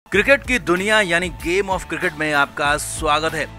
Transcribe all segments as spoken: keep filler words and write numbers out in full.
Cricket की दुनिया यानी गेम ऑफ क्रिकेट में आपका स्वागत है।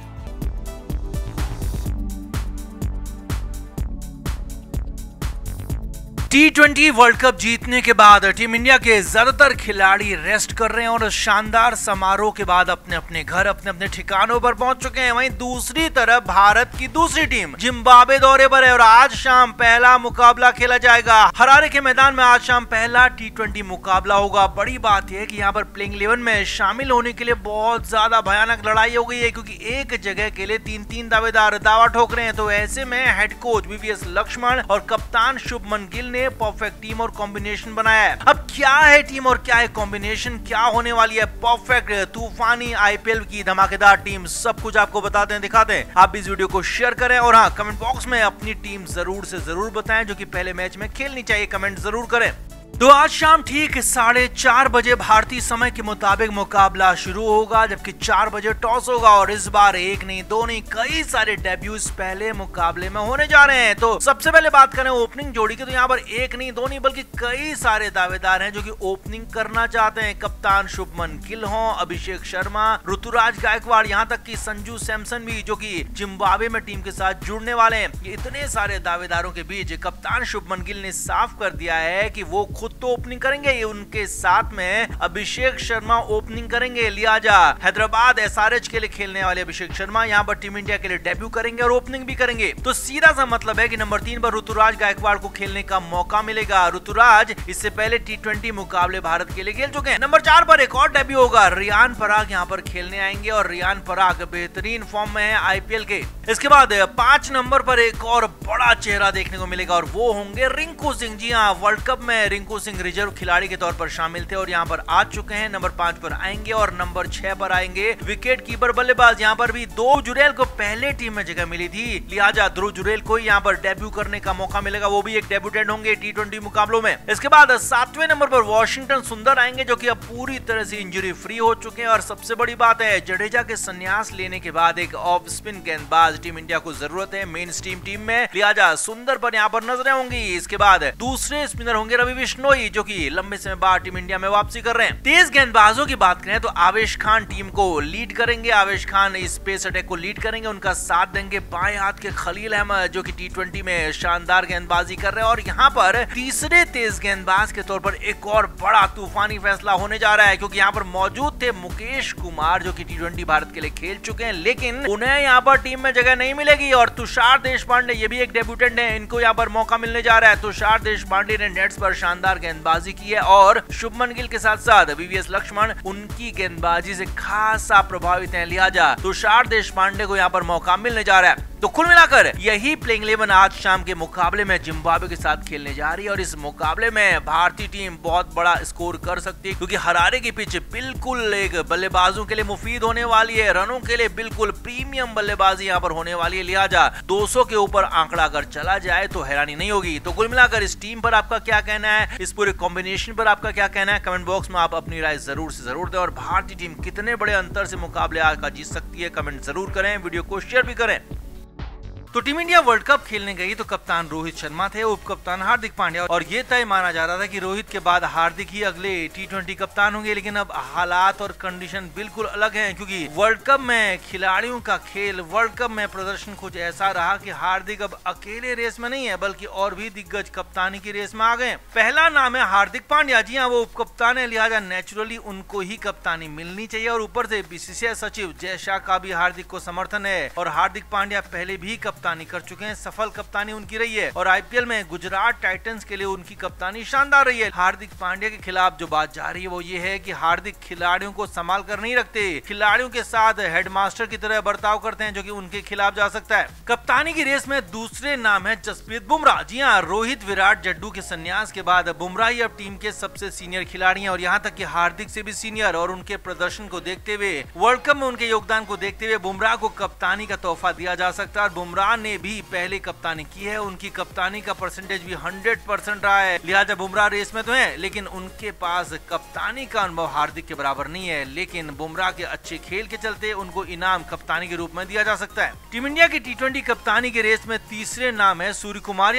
टी ट्वेंटी वर्ल्ड कप जीतने के बाद टीम इंडिया के ज्यादातर खिलाड़ी रेस्ट कर रहे हैं और शानदार समारोह के बाद अपने अपने घर अपने अपने ठिकानों पर पहुंच चुके हैं। वहीं दूसरी तरफ भारत की दूसरी टीम जिम्बाब्वे दौरे पर है और आज शाम पहला मुकाबला खेला जाएगा। हरारे के मैदान में आज शाम पहला टी ट्वेंटी मुकाबला होगा। बड़ी बात यह है कि यहाँ पर प्लेइंग इलेवन में शामिल होने के लिए बहुत ज्यादा भयानक लड़ाई हो गई है, क्योंकि एक जगह के लिए तीन तीन दावेदार दावा ठोक रहे हैं। तो ऐसे में हेड कोच वीवीएस लक्ष्मण और कप्तान शुभमन गिल ने परफेक्ट टीम और कॉम्बिनेशन बनाया है। अब क्या है टीम और क्या है कॉम्बिनेशन, क्या होने वाली है परफेक्ट तूफानी आईपीएल की धमाकेदार टीम, सब कुछ आपको बताते हैं, दिखाते हैं। आप इस वीडियो को शेयर करें और हाँ, कमेंट बॉक्स में अपनी टीम जरूर से जरूर बताएं जो कि पहले मैच में खेलनी चाहिए, कमेंट जरूर करें। तो आज शाम ठीक साढ़े चार बजे भारतीय समय के मुताबिक मुकाबला शुरू होगा, जबकि चार बजे टॉस होगा और इस बार एक नहीं दो नहीं कई सारे डेब्यूज पहले मुकाबले में होने जा रहे हैं। तो सबसे पहले बात करें ओपनिंग जोड़ी की, तो यहाँ पर एक नहीं दो नहीं बल्कि कई सारे दावेदार हैं जो कि ओपनिंग करना चाहते हैं। कप्तान शुभमन गिल हो, अभिषेक शर्मा, ऋतुराज गायकवाड़, यहाँ तक कि संजू सैमसन भी जो कि जिम्बाब्वे में टीम के साथ जुड़ने वाले हैं। ये इतने सारे दावेदारों के बीच कप्तान शुभमन गिल ने साफ कर दिया है कि वो खुद तो ओपनिंग करेंगे, ये उनके साथ में अभिषेक शर्मा ओपनिंग करेंगे। लिहाजा हैदराबाद एसआरएच के लिए खेलने वाले अभिषेक शर्मा यहाँ पर टीम इंडिया के लिए डेब्यू करेंगे और ओपनिंग भी करेंगे। तो सीधा सा मतलब है कि नंबर तीन पर ऋतुराज गायकवाड़ को खेलने का मौका मिलेगा। ऋतुराज इससे पहले टी ट्वेंटी मुकाबले भारत के लिए खेल चुके हैं। नंबर चार पर एक और डेब्यू होगा, रियान पराग यहाँ पर खेलने आएंगे और रियान पराग बेहतरीन फॉर्म में है आईपीएल के। इसके बाद पांच नंबर पर एक और बड़ा चेहरा देखने को मिलेगा और वो होंगे रिंकू सिंह। जी हाँ, वर्ल्ड कप में रिंकू सिंह रिजर्व खिलाड़ी के तौर पर शामिल थे और यहाँ पर आ चुके हैं। नंबर पांच पर आएंगे और नंबर छह पर आएंगे विकेट कीपर बल्लेबाज। यहाँ पर भी ध्रुव जुरैल को पहले टीम में जगह मिली थी, लिहाजा ध्रुव जुरैल को यहाँ पर डेब्यू करने का मौका मिलेगा, वो भी एक डेब्यूटेंट होंगे टी ट्वेंटी मुकाबलों में। इसके बाद सातवें नंबर पर वॉशिंगटन सुंदर आएंगे जो कि अब पूरी तरह से इंजरी फ्री हो चुके हैं। और सबसे बड़ी बात है, जडेजा के संन्यास लेने के बाद एक ऑफ स्पिन गेंदबाज टीम इंडिया को जरूरत है मेन स्ट्रीम टीम में, लिहाजा सुंदर पर यहाँ पर नजरें होंगी। इसके बाद दूसरे स्पिनर होंगे रवि बिश्नोई जो कि लंबे समय बाद टीम इंडिया में वापसी कर रहे हैं। तेज गेंदबाजों की बात करें तो आवेश खान टीम को लीड करेंगे, आवेश खान इस पेस अटैक को लीड करेंगे, उनका साथ देंगे बाएं हाथ के खलील अहमद जो कि टी ट्वेंटी में शानदार गेंदबाजी कर रहे हैं। और यहाँ पर तीसरे तेज गेंदबाज के तौर पर एक और बड़ा तूफानी फैसला होने जा रहा है, क्योंकि यहाँ पर मौजूद थे मुकेश कुमार जो कि टी ट्वेंटी भारत के लिए खेल चुके हैं, लेकिन उन्हें यहाँ पर टीम में जगह नहीं मिलेगी। और तुषार देशपांडे ये भी एक डेब्यूटेंट है, इनको यहाँ पर मौका मिलने जा रहा है। तुषार देशपांडे ने नेट्स पर शानदार गेंदबाजी की है और शुभमन गिल के साथ साथ वीवीएस लक्ष्मण उनकी गेंदबाजी से खासा प्रभावित हैं, लिहाजा तुषार देशपांडे को यहाँ पर मौका मिलने जा रहा है। तो कुल मिलाकर यही प्लेइंग इलेवन आज शाम के मुकाबले में जिम्बाब्वे के साथ खेलने जा रही है और इस मुकाबले में भारतीय टीम बहुत बड़ा स्कोर कर सकती है, क्योंकि हरारे की पिच बिल्कुल एक बल्लेबाजों के लिए मुफीद होने वाली है, रनों के लिए बिल्कुल प्रीमियम बल्लेबाजी यहाँ पर होने वाली है। लिहाजा दो सौ के ऊपर आंकड़ा अगर चला जाए तो हैरानी नहीं होगी। तो कुल मिलाकर इस टीम पर आपका क्या कहना है, इस पूरे कॉम्बिनेशन पर आपका क्या कहना है, कमेंट बॉक्स में आप अपनी राय जरूर से जरूर दें। और भारतीय टीम कितने बड़े अंतर से मुकाबले आज का जीत सकती है, कमेंट जरूर करें, वीडियो को शेयर भी करें। तो टीम इंडिया वर्ल्ड कप खेलने गई तो कप्तान रोहित शर्मा थे, उप कप्तान हार्दिक पांड्या, और ये तय माना जा रहा था कि रोहित के बाद हार्दिक ही अगले टी ट्वेंटी कप्तान होंगे। लेकिन अब हालात और कंडीशन बिल्कुल अलग हैं, क्योंकि वर्ल्ड कप में खिलाड़ियों का खेल, वर्ल्ड कप में प्रदर्शन कुछ ऐसा रहा कि हार्दिक अब अकेले रेस में नहीं है, बल्कि और भी दिग्गज कप्तानी की रेस में आ गए। पहला नाम है हार्दिक पांड्या, जी हाँ, वो उप कप्तान है, लिहाजा नेचुरली उनको ही कप्तानी मिलनी चाहिए। और ऊपर से बीसीसीआई सचिव जय शाह का भी हार्दिक को समर्थन है और हार्दिक पांड्या पहले भी कप्तानी कर चुके हैं, सफल कप्तानी उनकी रही है और आईपीएल में गुजरात टाइटंस के लिए उनकी कप्तानी शानदार रही है। हार्दिक पांड्या के खिलाफ जो बात जा रही है वो ये है कि हार्दिक खिलाड़ियों को संभाल कर नहीं रखते, खिलाड़ियों के साथ हेडमास्टर की तरह बर्ताव करते हैं, जो कि उनके खिलाफ जा सकता है। कप्तानी की रेस में दूसरे नाम है जसप्रीत बुमराह। जी हाँ, रोहित विराट जड्डू के संन्यास के बाद बुमराह ही अब टीम के सबसे सीनियर खिलाड़ी हैं और यहाँ तक कि हार्दिक से भी सीनियर। और उनके प्रदर्शन को देखते हुए, वर्ल्ड कप में उनके योगदान को देखते हुए बुमराह को कप्तानी का तोहफा दिया जा सकता है। बुमराह ने भी पहले कप्तानी की है, उनकी कप्तानी का परसेंटेज भी सौ परसेंट रहा है, लिहाजा बुमराह रेस में तो है, लेकिन उनके पास कप्तानी का अनुभव हार्दिक के बराबर नहीं है। लेकिन बुमराह के अच्छे खेल के चलते उनको इनाम कप्तानी के रूप में दिया जा सकता है। टीम इंडिया की टी ट्वेंटी कप्तानी के रेस में तीसरे नाम है Suryakumar Yadav.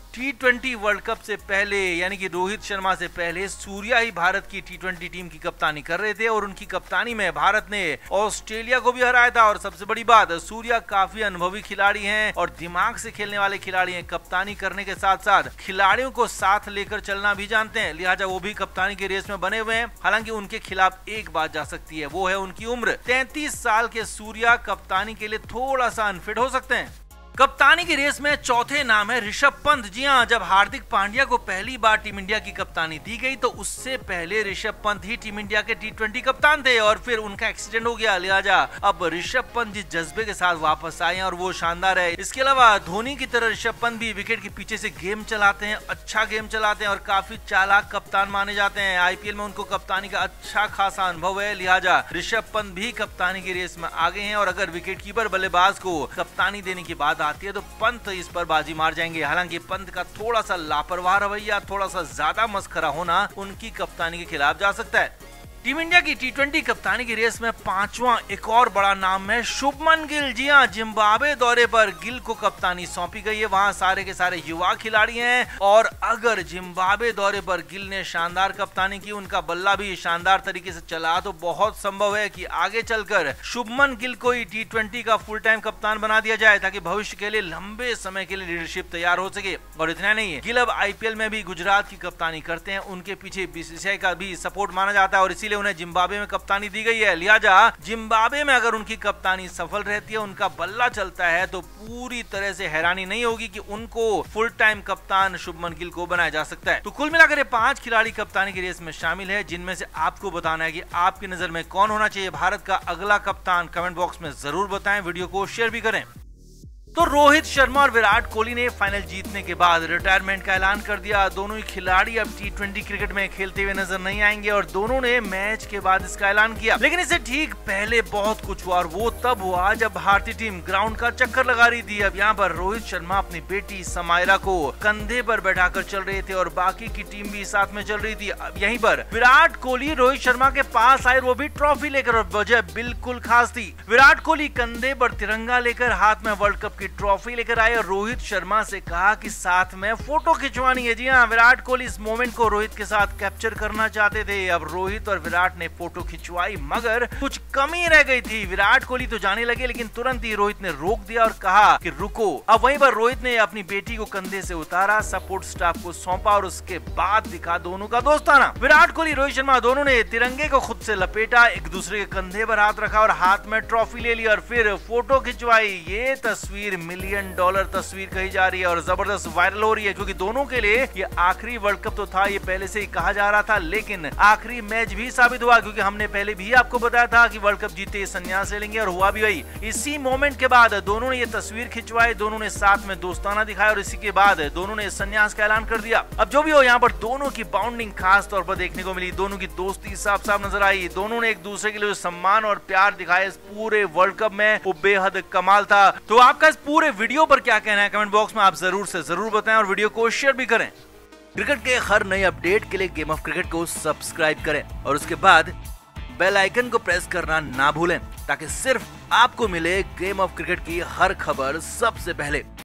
T twenty world cup से पहले यानी कि रोहित शर्मा से पहले सूर्या ही भारत की टी ट्वेंटी टीम की कप्तानी कर रहे थे और उनकी कप्तानी में भारत ने ऑस्ट्रेलिया को भी हराया था। और सबसे बड़ी बात, सूर्या काफी अनुभवी खिलाड़ी हैं और दिमाग से खेलने वाले खिलाड़ी हैं। कप्तानी करने के साथ साथ खिलाड़ियों को साथ लेकर चलना भी जानते हैं, लिहाजा वो भी कप्तानी की रेस में बने हुए हैं। हालांकि उनके खिलाफ एक बात जा सकती है, वो है उनकी उम्र। तैंतीस साल के सूर्या कप्तानी के लिए थोड़ा सा अनफिट हो सकते हैं। कप्तानी की रेस में चौथे नाम है ऋषभ पंत। जी हां, जब हार्दिक पांड्या को पहली बार टीम इंडिया की कप्तानी दी गई तो उससे पहले ऋषभ पंत ही टीम इंडिया के टी ट्वेंटी कप्तान थे और फिर उनका एक्सीडेंट हो गया। लिहाजा अब ऋषभ पंत जिस जज्बे के साथ वापस आए हैं और वो शानदार है। इसके अलावा धोनी की तरह ऋषभ पंत भी विकेट के पीछे से गेम चलाते हैं, अच्छा गेम चलाते हैं और काफी चालाक कप्तान माने जाते हैं। आईपीएल में उनको कप्तानी का अच्छा खासा अनुभव है, लिहाजा ऋषभ पंत भी कप्तानी की रेस में आगे हैं। और अगर विकेट कीपर बल्लेबाज को कप्तानी देने की बात आती है तो पंत इस पर बाजी मार जाएंगे। हालांकि पंत का थोड़ा सा लापरवाह रवैया, थोड़ा सा ज्यादा मस्खरा होना उनकी कप्तानी के खिलाफ जा सकता है। टीम इंडिया की टी ट्वेंटी कप्तानी की रेस में पांचवा एक और बड़ा नाम है शुभमन गिल। जी हां, जिम्बाब्वे दौरे पर गिल को कप्तानी सौंपी गई है। वहां सारे के सारे युवा खिलाड़ी हैं और अगर जिम्बाब्वे दौरे पर गिल ने शानदार कप्तानी की, उनका बल्ला भी शानदार तरीके से चला, तो बहुत संभव है कि आगे चलकर शुभमन गिल को ही टी ट्वेंटी का फुल टाइम कप्तान बना दिया जाए ताकि भविष्य के लिए लंबे समय के लिए लीडरशिप तैयार हो सके। और इतना नहीं है, गिल अब आईपीएल में भी गुजरात की कप्तानी करते हैं। उनके पीछे बीसीसीआई का भी सपोर्ट माना जाता है और इसीलिए उन्हें जिम्बाब्वे में कप्तानी दी गई है। लिहाजा जिम्बाब्वे में अगर उनकी कप्तानी सफल रहती है, उनका बल्ला चलता है, तो पूरी तरह से हैरानी नहीं होगी कि उनको फुल टाइम कप्तान शुभमन गिल को बनाया जा सकता है। तो कुल मिलाकर पांच खिलाड़ी कप्तानी की रेस में शामिल है, जिनमें से आपको बताना है कि आपकी नजर में कौन होना चाहिए भारत का अगला कप्तान। कमेंट बॉक्स में जरूर बताएं, वीडियो को शेयर भी करें। तो रोहित शर्मा और विराट कोहली ने फाइनल जीतने के बाद रिटायरमेंट का ऐलान कर दिया। दोनों ही खिलाड़ी अब टी ट्वेंटी क्रिकेट में खेलते हुए नजर नहीं आएंगे और दोनों ने मैच के बाद इसका ऐलान किया। लेकिन इससे ठीक पहले बहुत कुछ हुआ और वो तब हुआ जब भारतीय टीम ग्राउंड का चक्कर लगा रही थी। अब यहाँ पर रोहित शर्मा अपनी बेटी समायरा को कंधे पर बैठाकर चल रहे थे और बाकी की टीम भी साथ में चल रही थी। अब यहीं पर विराट कोहली रोहित शर्मा के पास आए, वो भी ट्रॉफी लेकर, और वजह बिल्कुल खास थी। विराट कोहली कंधे पर तिरंगा लेकर हाथ में वर्ल्ड कप की ट्रॉफी लेकर आए और रोहित शर्मा से कहा कि साथ में फोटो खिंचवानी है। जी हाँ, विराट कोहली इस मोमेंट को रोहित के साथ कैप्चर करना चाहते थे। अब रोहित और विराट ने फोटो खिंचवाई मगर कुछ कमी रह गई थी। विराट कोहली तो जाने लगे लेकिन तुरंत ही रोहित ने रोक दिया और कहा कि रुको। अब वहीं पर रोहित ने अपनी बेटी को कंधे से उतारा, सपोर्ट स्टाफ को सौंपा और उसके बाद दिखा दोनों का दोस्ताना। विराट कोहली रोहित शर्मा दोनों ने तिरंगे को खुद से लपेटा, एक दूसरे के कंधे पर हाथ रखा और हाथ में ट्रॉफी ले ली और फिर फोटो खिंचवाई। ये तस्वीर मिलियन डॉलर तस्वीर कही जा रही है और जबरदस्त वायरल हो रही है, क्योंकि दोनों के लिए ये आखिरी वर्ल्ड कप तो था, ये पहले से ही कहा जा रहा था, लेकिन आखिरी मैच भी साबित हुआ, क्योंकि हमने पहले भी आपको बताया था कि वर्ल्ड कप जीते संन्यास ले लेंगे और हुआ भी वही। इसी मोमेंट के बाद दोनों ने ये तस्वीर खिंचवाई, दोनों ने साथ में दोस्ताना दिखाया और इसी के बाद दोनों ने संन्यास का ऐलान कर दिया। अब जो भी हो, यहाँ पर दोनों की बाउंडिंग खास तौर पर देखने को मिली, दोनों की दोस्ती साफ साफ नजर आई। दोनों ने एक दूसरे के लिए सम्मान और प्यार दिखाया इस पूरे वर्ल्ड कप में, वो बेहद कमाल था। तो आपका इस पूरे वीडियो पर क्या कहना है, कमेंट बॉक्स में आप जरूर से जरूर बताएं और वीडियो को शेयर भी करें। क्रिकेट के हर नए अपडेट के लिए गेम ऑफ क्रिकेट को सब्सक्राइब करें और उसके बाद बेल आइकन को प्रेस करना ना भूलें ताकि सिर्फ आपको मिले गेम ऑफ क्रिकेट की हर खबर सबसे पहले।